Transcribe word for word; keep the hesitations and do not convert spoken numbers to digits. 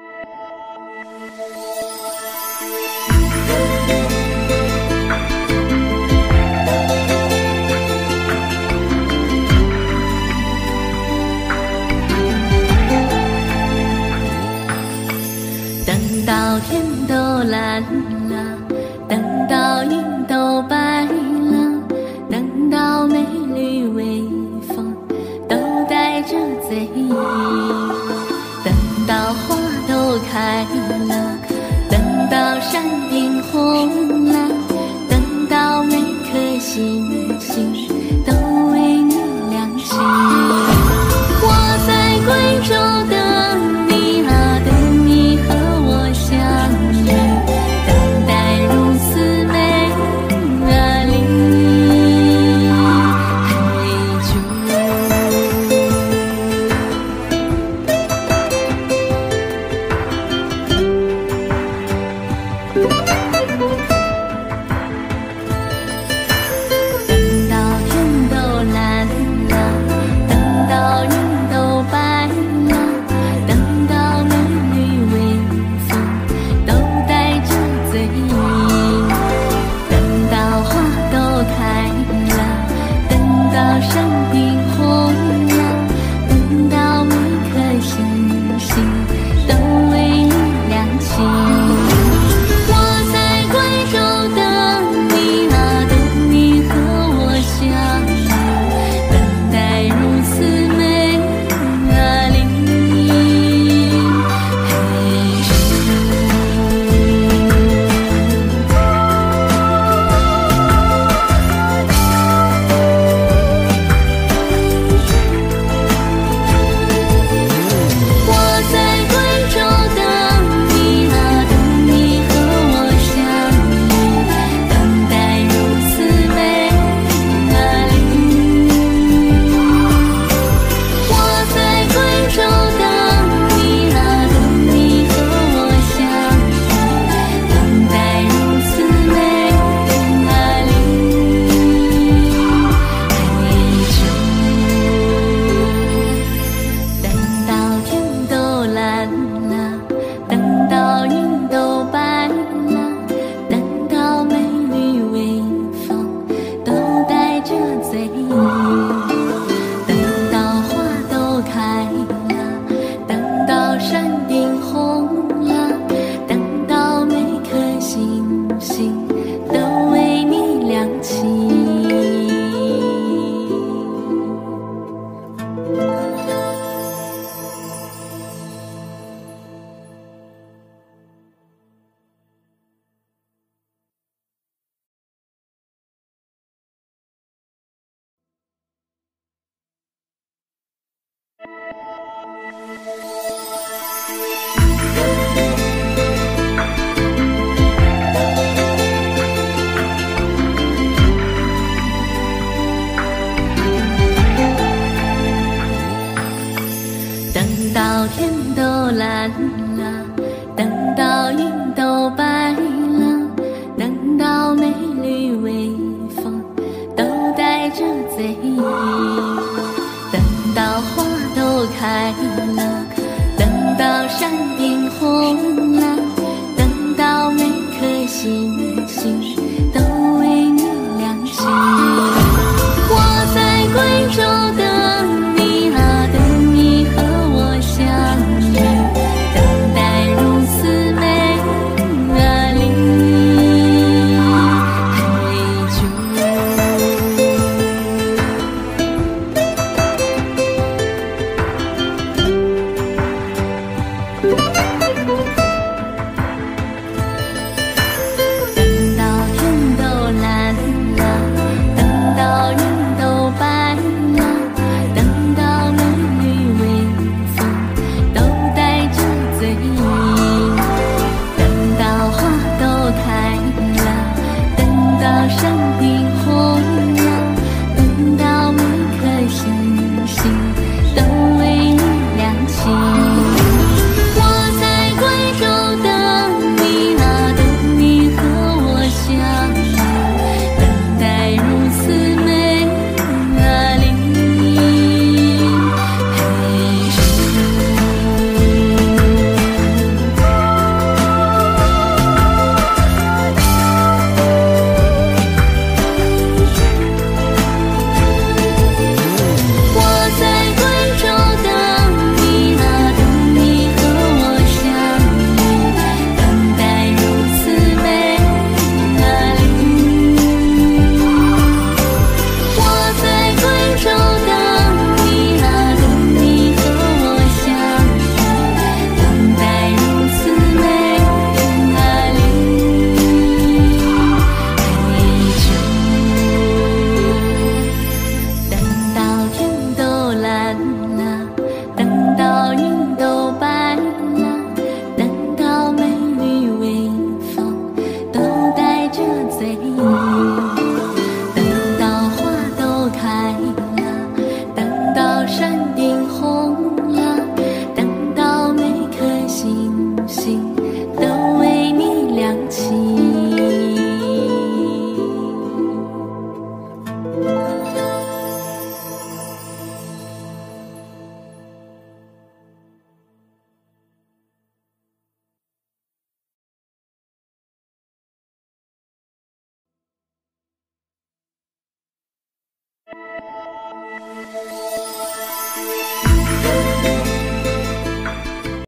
等到天都蓝了，等到云都白了，等到美丽微风都带着醉意，等到花都开了，等到山顶红了，等到每颗星星都为你亮起。我在贵州等你啊，等你和我相遇，等待如此美啊丽。嘿等到天都蓝了，等到云都白了，等到美丽微风都带着醉意，等到花都开了，等到山顶红了，等到每颗星星都为你亮起。我在贵州等你啊，等你和我相遇，等待如此美啊丽。我在贵州等你啊，等你和我相遇，等待如此美啊丽。我在贵州等你啊，等你和我相遇，等待如此美啊丽。等到天都蓝了，等到云都白了，等到美丽微风都带着醉意，等到花都开了，等到山顶红了，等到每颗星星都为你亮起。等到天都蓝了，